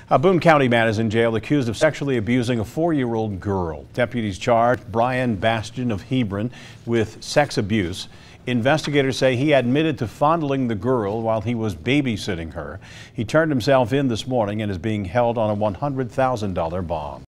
A Boone County man is in jail accused of sexually abusing a 4-year-old girl. Deputies charged Brion Bastian of Hebron with sex abuse. Investigators say he admitted to fondling the girl while he was babysitting her. He turned himself in this morning and is being held on a $100,000 bond.